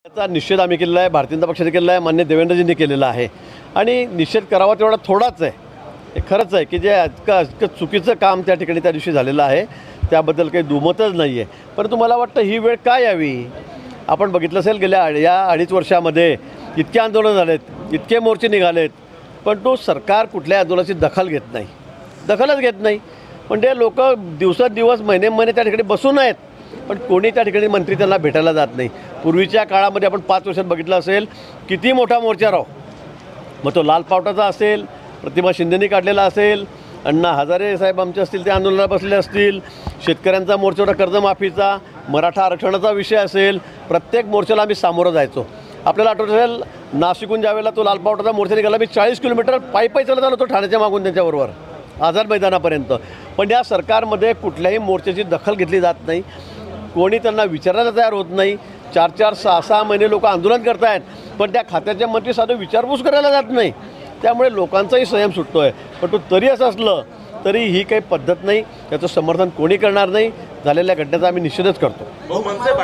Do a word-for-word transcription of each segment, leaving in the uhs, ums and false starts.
त्याचा निषेध आम्ही केलेला आहे, भारतीय जनता पक्षाने केलेला आहे, मान्य देवेंद्रजींनी केलेला आहे आणि निषेध करावा तेवढा थोडाच आहे. हे खरंच आहे की जे इतकं इतकं चुकीचं काम त्या ठिकाणी त्या दिवशी झालेलं आहे त्याबद्दल काही दुमतच नाही आहे. परंतु मला वाटतं ही वेळ का यावी. आपण बघितलं असेल गेल्या या अडीच वर्षामध्ये इतके आंदोलन झालेत, इतके मोर्चे निघालेत, पण तो सरकार कुठल्या आंदोलनाची दखल घेत नाही, दखलच घेत नाही. म्हणजे लोक दिवसेंदिवस महिने महिने त्या ठिकाणी बसून आहेत, पण कोणी त्या ठिकाणी मंत्री त्यांना भेटायला जात नाही. पूर्वीच्या काळामध्ये आपण पाच वर्षात बघितलं असेल किती मोठा मोर्चा राहो, मग तो लाल पावटाचा असेल, प्रतिमा शिंदेनी काढलेला असेल, अण्णा हजारे साहेब आमचे असतील ते आंदोलनाला बसले असतील, शेतकऱ्यांचा मोर्चा होता कर्जमाफीचा, मराठा आरक्षणाचा विषय असेल, प्रत्येक मोर्चाला आम्ही सामोरं जायचो. आपल्याला आठवत असेल नाशिकहून ज्यावेळेला तो लाल पावटाचा मोर्चा निघाला मी चाळीस किलोमीटर पायी पायी चालत आलो होतो ठाण्याच्या मागून त्यांच्याबरोबर आझाद मैदानापर्यंत. पण या सरकारमध्ये कुठल्याही मोर्चाची दखल घेतली जात नाही, कोणी त्यांना विचारायला तयार होत नाही. चार चार सहा सहा महिने लोक आंदोलन करत आहेत, पण त्या खात्याचे मंत्री साधं विचारपूस करायला जात नाही. त्यामुळे लोकांचाही संयम सुटतो आहे. पण तो तरी असं असलं तरी ही काही पद्धत नाही, त्याचं समर्थन कोणी करणार नाही. झालेल्या घटनेचा आम्ही निषेधच करतो.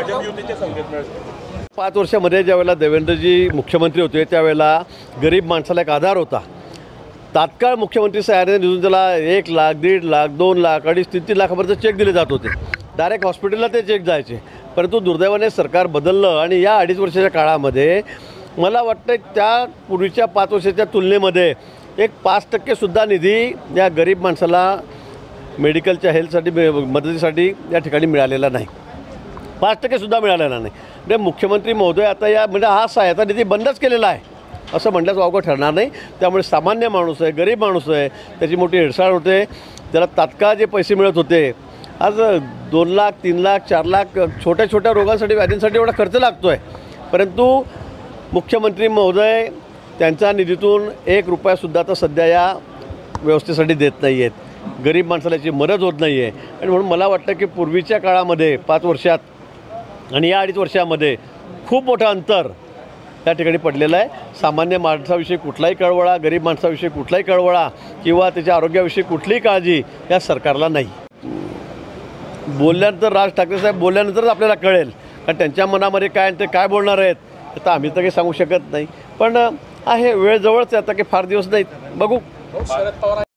पाच वर्षामध्ये ज्यावेळेला देवेंद्रजी मुख्यमंत्री होते त्यावेळेला गरीब माणसाला एक आधार होता. तात्काळ मुख्यमंत्री सहाय्याने निधून त्याला एक लाख दीड लाख दोन लाख अडीच तीन तीन लाखापर्यंत चेक दिले जात होते. डायरेक्ट हॉस्पिटलला ते चेक जायचे. परंतु दुर्दैवाने सरकार बदललं आणि या अडीच वर्षाच्या काळामध्ये मला वाटतं त्या पूर्वीच्या पाच वर्षाच्या तुलनेमध्ये एक पाच टक्केसुद्धा निधी या गरीब माणसाला मेडिकलच्या हेल्थसाठी मदतीसाठी या ठिकाणी मिळालेला नाही. पाच टक्केसुद्धा मिळालेला नाही. म्हणजे मुख्यमंत्री महोदय आता या म्हणजे हा सहायता निधी बंदच केलेला आहे असं म्हटल्यास वावगं ठरणार नाही. त्यामुळे सामान्य माणूस आहे, गरीब माणूस आहे, त्याची मोठी हेळसाळ होते. त्याला तात्काळ जे पैसे मिळत होते आज दोन लाख तीन लाख चार लाख छोट्या छोट्या रोगांसाठी व्याधींसाठी एवढा खर्च लागतो आहे. परंतु मुख्यमंत्री महोदय त्यांच्या निधीतून एक रुपयासुद्धा आता सध्या या व्यवस्थेसाठी देत नाही आहेत. गरीब माणसाला याची मदत होत नाही आहे. आणि म्हणून मला वाटतं की पूर्वीच्या काळामध्ये पाच वर्षात आणि या अडीच वर्षामध्ये खूप मोठं अंतर त्या ठिकाणी पडलेलं आहे. सामान्य माणसाविषयी कुठलाही कळवळा, गरीब माणसाविषयी कुठलाही कळवळा किंवा त्याच्या आरोग्याविषयी कुठलीही काळजी या सरकारला नाही. बोलल्यानंतर राज ठाकरे साहेब बोलल्यानंतरच आपल्याला कळेल, कारण त्यांच्या मनामध्ये काय ते काय बोलणार आहेत आता आम्ही तर काही सांगू शकत नाही. पण आहे वेळ जवळच आहे आता, की फार दिवस नाहीत, बघू.